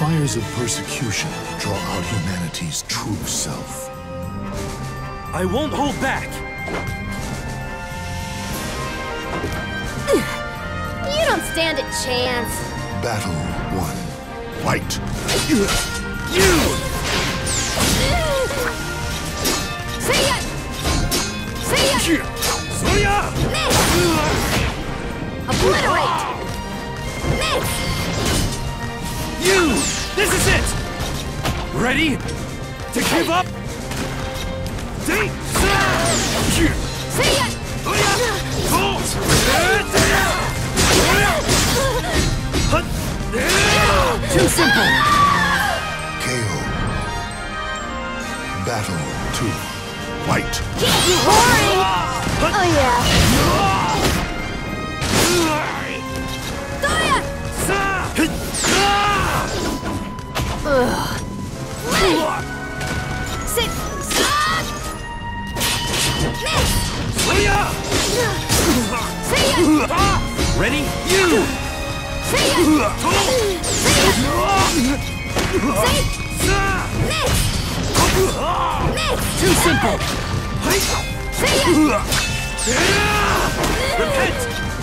fires of persecution draw out humanity's true self. I won't hold back! You don't stand a chance. Battle 1. Fight! You! See ya! See ya! Soya! Miss! Obliterate! Miss! You! This is it! Ready? To give up? See ya! Too simple! KO. Battle 2. Fight! Boring! Oh yeah! Ugh. Sit! Miss! See ya! Ready? You! See ya! See ya! See? Miss! Miss! Too simple! See ya! Repent!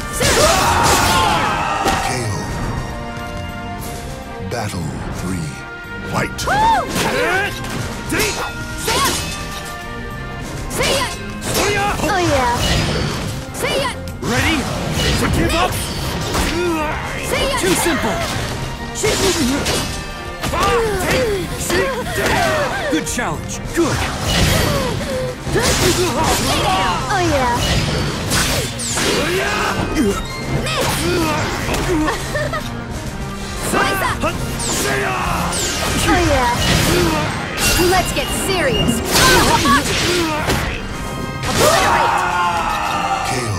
KO. Battle 3. Fight! Woo! See ya! Oh yeah! See ya! Ready? To give up? See ya! Too simple! Good challenge. Good. Oh yeah! Oh yeah! Let's get serious! Obliterate! KO.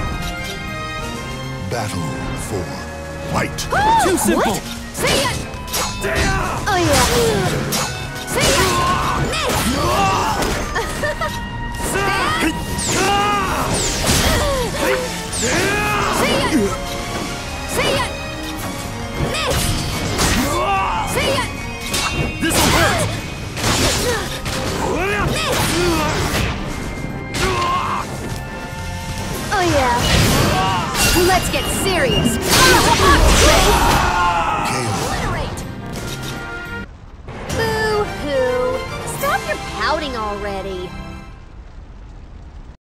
Battle 4. Fight! Too simple! What? See ya! Oh yeah! See ya! Miss! See ya! See ya! Miss! See ya! This'll hurt! Miss! Oh yeah! Let's get serious! KO. Obliterate! Boo-hoo! Stop your pouting already!